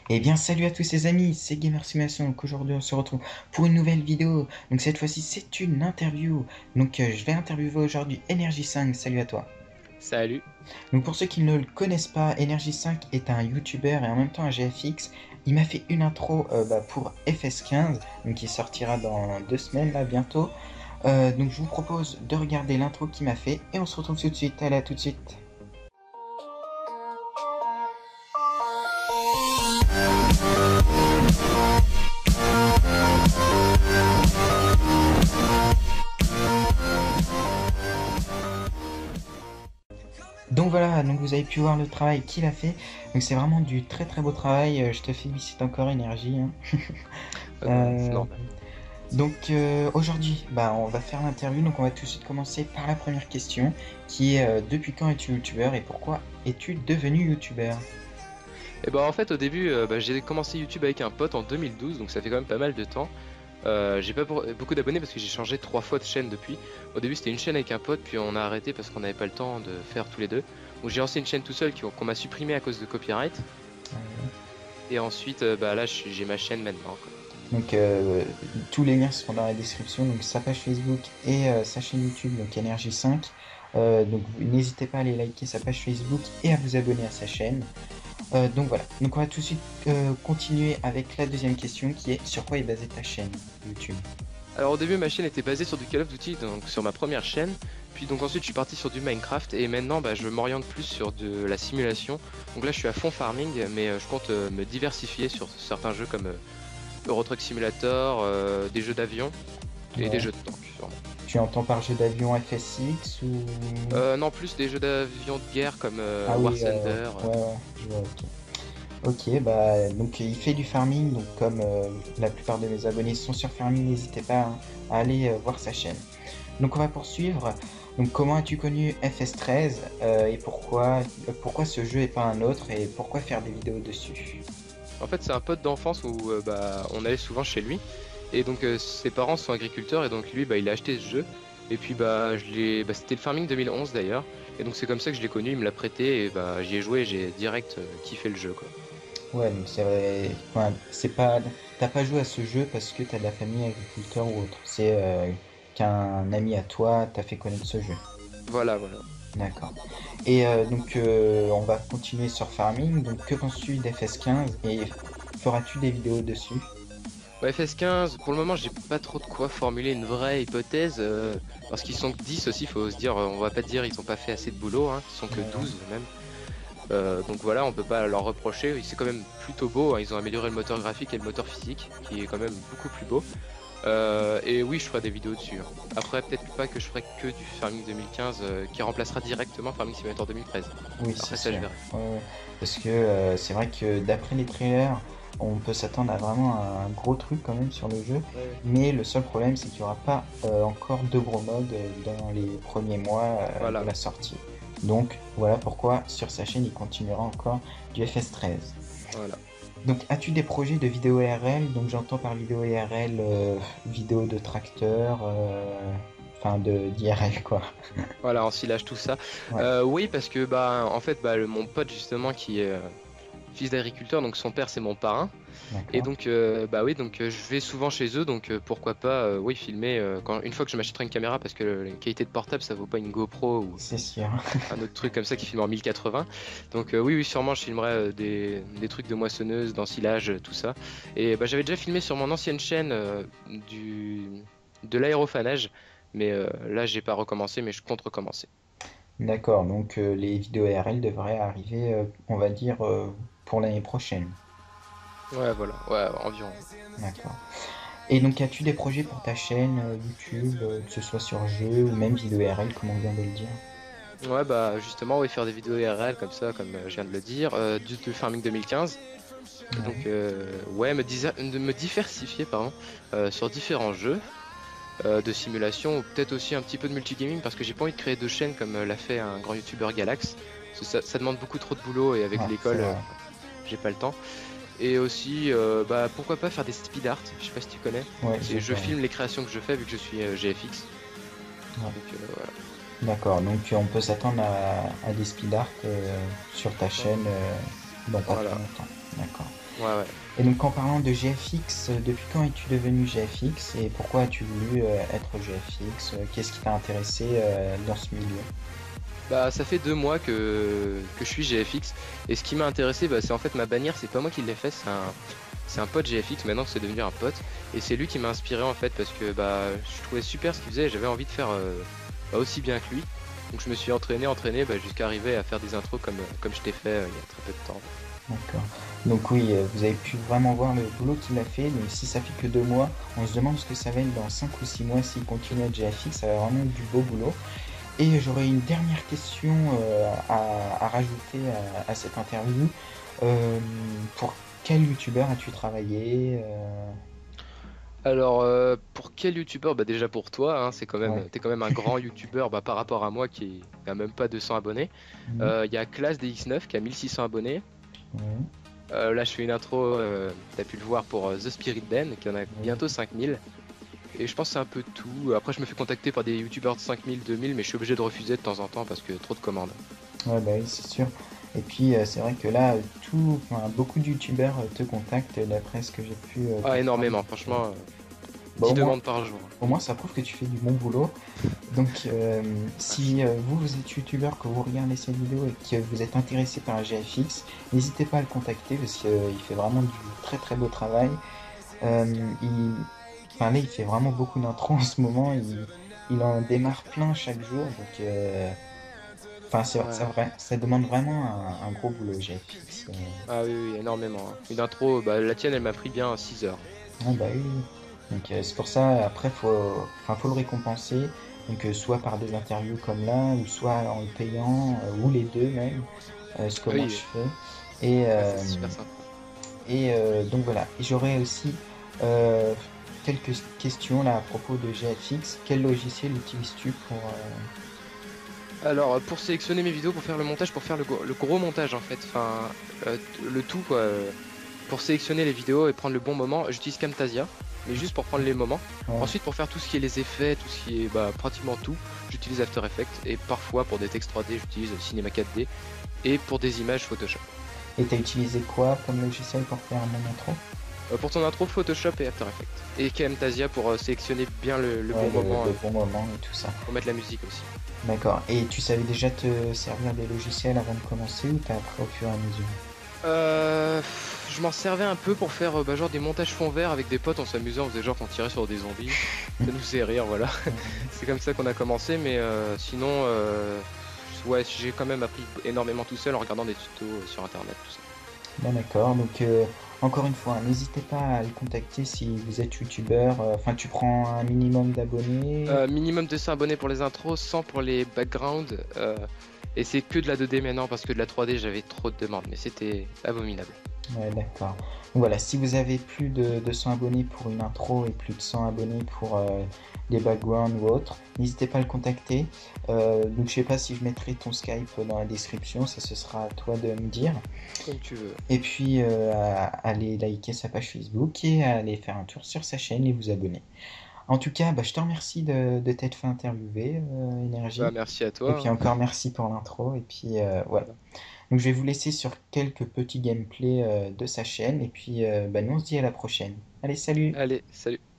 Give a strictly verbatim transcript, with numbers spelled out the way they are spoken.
Eh bien, salut à tous ces amis, c'est Gamer Simulation. Donc aujourd'hui, on se retrouve pour une nouvelle vidéo. Donc cette fois-ci, c'est une interview. Donc euh, je vais interviewer aujourd'hui Energy cinq. Salut à toi. Salut. Donc pour ceux qui ne le connaissent pas, Energy cinq est un YouTuber et en même temps un G F X. Il m'a fait une intro euh, bah, pour F S quinze, donc qui sortira dans deux semaines là bientôt. Euh, donc je vous propose de regarder l'intro qu'il m'a fait et on se retrouve tout de suite. Allez, à tout de suite. Donc voilà, donc vous avez pu voir le travail qu'il a fait. Donc c'est vraiment du très très beau travail. Euh, Je te félicite encore, Énergie, hein. Ah bah, c'est Euh, normal. donc euh, aujourd'hui, bah, on va faire l'interview. Donc on va tout de suite commencer par la première question, qui est euh, depuis quand es-tu youtubeur et pourquoi es-tu devenu youtubeur? Et bah en fait au début euh, bah, j'ai commencé YouTube avec un pote en deux mille douze, donc ça fait quand même pas mal de temps. Euh, j'ai pas pour- beaucoup d'abonnés parce que j'ai changé trois fois de chaîne depuis. Au début c'était une chaîne avec un pote, puis on a arrêté parce qu'on n'avait pas le temps de faire tous les deux. Donc j'ai lancé une chaîne tout seul qui- qu'on m'a supprimé à cause de copyright. Et ensuite euh, bah là je suis- j'ai ma chaîne maintenant, quoi. Donc euh, tous les liens seront dans la description, donc sa page Facebook et euh, sa chaîne YouTube, donc Energy cinq. Euh, donc n'hésitez pas à aller liker sa page Facebook et à vous abonner à sa chaîne. Euh, donc voilà, donc on va tout de suite euh, continuer avec la deuxième question qui est sur quoi est basée ta chaîne YouTube? Alors au début ma chaîne était basée sur du Call of Duty, donc sur ma première chaîne. Puis donc ensuite je suis parti sur du Minecraft et maintenant bah, je m'oriente plus sur de la simulation. Donc là je suis à fond farming, mais euh, je compte euh, me diversifier sur certains jeux comme euh, Euro Truck Simulator, euh, des jeux d'avion et des Ouais. jeux de tank sûrement. Tu entends par jeu d'avion F S X ou... Euh, non, plus des jeux d'avion de guerre comme euh, Ah War oui, euh, Thunder. euh. ouais, ouais, je vois, ok. Ok, bah, donc il fait du farming, donc comme euh, la plupart de mes abonnés sont sur farming, n'hésitez pas hein, à aller euh, voir sa chaîne. Donc on va poursuivre. Donc comment as-tu connu F S treize euh, et pourquoi, euh, pourquoi ce jeu et pas un autre et pourquoi faire des vidéos dessus? En fait c'est un pote d'enfance où euh, bah, on allait souvent chez lui. Et donc euh, ses parents sont agriculteurs et donc lui bah, il a acheté ce jeu. Et puis bah, je l'ai, bah, c'était le Farming deux mille onze d'ailleurs. Et donc c'est comme ça que je l'ai connu, il me l'a prêté et bah, j'y ai joué et j'ai direct euh, kiffé le jeu, quoi. Ouais, donc c'est vrai, enfin, c'est pas, t'as pas joué à ce jeu parce que t'as de la famille agriculteur ou autre. C'est euh, qu'un ami à toi t'a fait connaître ce jeu. Voilà, voilà. D'accord. Et euh, donc euh, on va continuer sur Farming. Donc que penses-tu d'F S quinze et feras-tu des vidéos dessus? Ouais, F S quinze, pour le moment j'ai pas trop de quoi formuler une vraie hypothèse. Euh, parce qu'ils sont que dix aussi, faut se dire, euh, on va pas dire ils ont pas fait assez de boulot, hein, ils sont que Ouais, douze même. Euh, donc voilà, on peut pas leur reprocher. C'est quand même plutôt beau, hein. Ils ont amélioré le moteur graphique et le moteur physique, qui est quand même beaucoup plus beau. Euh, et oui, je ferai des vidéos dessus, hein. Après, peut-être pas que je ferai que du Farming deux mille quinze, euh, qui remplacera directement Farming Simulator deux mille treize. oui, c'est Après ça, je sûr. verrai. Ouais, ouais. Parce que euh, c'est vrai que d'après les trailers, on peut s'attendre à vraiment un gros truc quand même sur le jeu. Ouais, ouais. Mais le seul problème, c'est qu'il n'y aura pas euh, encore de gros modes euh, dans les premiers mois euh, de Voilà, la sortie. Donc voilà pourquoi sur sa chaîne, il continuera encore du F S treize. voilà. Donc, as-tu des projets de vidéo I R L? Donc, j'entends par vidéo I R L, euh, vidéo de tracteur, euh, enfin de d'I R L quoi. Voilà, ensilage tout ça. Ouais, Euh, oui, parce que bah en fait, bah, le- mon pote justement qui est euh, fils d'agriculteur, donc son père c'est mon parrain. Et d'accord. donc euh, bah oui, donc euh, je vais souvent chez eux, donc euh, pourquoi pas, euh, oui, filmer euh, quand une fois que je m'achèterai une caméra, parce que la qualité de portable ça vaut pas une GoPro ou C'est sûr. un autre truc comme ça qui filme en mille quatre-vingts. Donc euh, oui, oui, sûrement je filmerai euh, des, des trucs de moissonneuse, d'ensilage, euh, tout ça. Et bah, j'avais déjà filmé sur mon ancienne chaîne euh, du de l'aérofanage, mais euh, là j'ai pas recommencé, mais je compte recommencer. D'accord, donc euh, les vidéos I R L devraient arriver, euh, on va dire, euh, pour l'année prochaine. Ouais, voilà, ouais, environ. D'accord. Et donc, as-tu des projets pour ta chaîne euh, YouTube, euh, que ce soit sur jeu ou même vidéo I R L, comme on vient de le dire? Ouais, bah justement, oui, faire des vidéos I R L comme ça, comme euh, je viens de le dire, euh, du du Farming deux mille quinze. Et donc, Ouais. euh, ouais, me, disa- de me diversifier, pardon, euh, sur différents jeux euh, de simulation, ou peut-être aussi un petit peu de multigaming, parce que j'ai pas envie de créer deux chaînes comme euh, l'a fait un grand youtubeur Galax. Parce que Ça, ça demande beaucoup trop de boulot et avec Ouais, c'est l'école, euh, vrai. j'ai pas le temps. Et aussi, euh, bah pourquoi pas faire des speed art, je sais pas si tu connais. Ouais, je C'est je vois. filme les créations que je fais vu que je suis euh, G F X. Ouais. Donc euh, voilà. D'accord, donc on peut s'attendre à, à des speed art euh, sur ta chaîne euh, dans pas très Voilà. longtemps. D'accord. Ouais, ouais. Et donc en parlant de G F X, euh, depuis quand es-tu devenu G F X et pourquoi as-tu voulu euh, être G F X? Euh, Qu'est-ce qui t'a intéressé euh, dans ce milieu? Bah, ça fait deux mois que, que je suis G F X. Et ce qui m'a intéressé, bah, c'est en fait ma bannière, c'est pas moi qui l'ai fait, c'est un, c'est un pote G F X, maintenant c'est devenu un pote. Et c'est lui qui m'a inspiré en fait, parce que bah, je trouvais super ce qu'il faisait et j'avais envie de faire euh, bah, aussi bien que lui. Donc je me suis entraîné, entraîné bah, jusqu'à arriver à faire des intros comme, euh, comme je t'ai fait euh, il y a très peu de temps. D'accord. Donc oui, euh, vous avez pu vraiment voir le boulot qu'il a fait. Donc si ça fait que deux mois, on se demande ce que ça va être dans cinq ou six mois s'il continue à être G F X. Ça va vraiment être du beau boulot. Et j'aurais une dernière question euh, à, à rajouter à, à cette interview. Euh, pour quel youtubeur as-tu travaillé euh, Alors, euh, pour quel youtubeur? Bah déjà pour toi, hein, c'est quand Ouais. même, t'es quand même un grand youtubeur bah, par rapport à moi qui n'a même pas deux cents abonnés. Mhm. Euh, Il y a Class D X neuf qui a mille six cents abonnés. Ouais. Euh, là, je fais une intro, euh, t'as pu le voir pour euh, The Spirit Den, qui en a Ouais. bientôt cinq mille. Et je pense que c'est un peu tout. Après, je me fais contacter par des youtubeurs de cinq mille, deux mille, mais je suis obligé de refuser de temps en temps parce que trop de commandes. Ouais, bah oui, c'est sûr. Et puis, euh, c'est vrai que là, tout, enfin, beaucoup de youtubeurs euh, te contactent d'après ce que j'ai pu euh, Ah, comprendre. énormément, Donc, euh, franchement, euh, bah, au dix moins, demandes par jour. au moins, ça prouve que tu fais du bon boulot. Donc, euh, si euh, vous, vous êtes youtubeur, que vous regardez cette vidéo et que vous êtes intéressé par un G F X, n'hésitez pas à le contacter parce qu'il fait vraiment du très très beau travail. Euh, il, enfin, là, il fait vraiment beaucoup d'intros en ce moment. Il, il en démarre plein chaque jour. Donc, euh, enfin, c'est, Ouais. c'est vrai, ça demande vraiment un, un gros boulot, G F X. Euh, Ah oui, oui, énormément, hein. Une intro, bah, la tienne, elle m'a pris bien six heures. ah bah oui, oui. Donc euh, c'est pour ça, après, faut, enfin, faut le récompenser. Donc euh, soit par des interviews comme là, ou soit en le payant, euh, ou les deux même, euh, ce que moi je Oui, fais. Et, ah, c'est euh, super sympa. et euh, donc voilà. Et j'aurais aussi euh, quelques questions là à propos de G F X. Quel logiciel utilises-tu pour... euh, Alors, euh, pour sélectionner mes vidéos, pour faire le montage, pour faire le, gros- le gros montage en fait, enfin, euh, le tout quoi, euh, pour sélectionner les vidéos et prendre le bon moment, j'utilise Camtasia, mais juste pour prendre les moments. Ouais. Ensuite, pour faire tout ce qui est les effets, tout ce qui est bah, pratiquement tout, j'utilise After Effects et parfois pour des textes trois D, j'utilise Cinema quatre D et pour des images Photoshop. Et t'as utilisé quoi comme logiciel pour faire mon intro? Euh, pour ton intro, Photoshop et After Effects. Et Camtasia pour euh, sélectionner bien le, le Ouais, bon le, moment, le euh, bon moment et tout ça. pour mettre la musique aussi. D'accord. Et tu savais déjà te servir des logiciels avant de commencer ou t'as appris au fur et à mesure? Euh, je m'en servais un peu pour faire euh, bah, genre des montages fond vert avec des potes en s'amusant, on faisait genre qu'on tirait sur des zombies. Ça nous faisait rire, voilà. C'est comme ça qu'on a commencé, mais euh, sinon, euh, ouais, j'ai quand même appris énormément tout seul en regardant des tutos euh, sur internet, tout ça. Bon, d'accord. Donc, euh, encore une fois, n'hésitez pas à le contacter si vous êtes youtubeur. Euh, Enfin, tu prends un minimum d'abonnés. Euh, minimum deux cents abonnés pour les intros, cent pour les backgrounds, euh, et c'est que de la deux D maintenant parce que de la trois D j'avais trop de demandes, mais c'était abominable. Ouais, d'accord. Donc voilà, si vous avez plus de deux cents abonnés pour une intro et plus de cent abonnés pour euh, des backgrounds ou autres, n'hésitez pas à le contacter. Euh, donc, je sais pas si je mettrai ton Skype dans la description, ça ce sera à toi de me dire. Comme tu veux. Et puis, euh, à- aller liker sa page Facebook et à aller faire un tour sur sa chaîne et vous abonner. En tout cas, bah, je te remercie de, de t'être fait interviewer, euh, Bah Énergie. merci à Et toi, puis hein. encore merci pour l'intro. Et puis euh, voilà. Donc je vais vous laisser sur quelques petits gameplays euh, de sa chaîne. Et puis euh, bah, nous on se dit à la prochaine. Allez, salut! Allez, salut.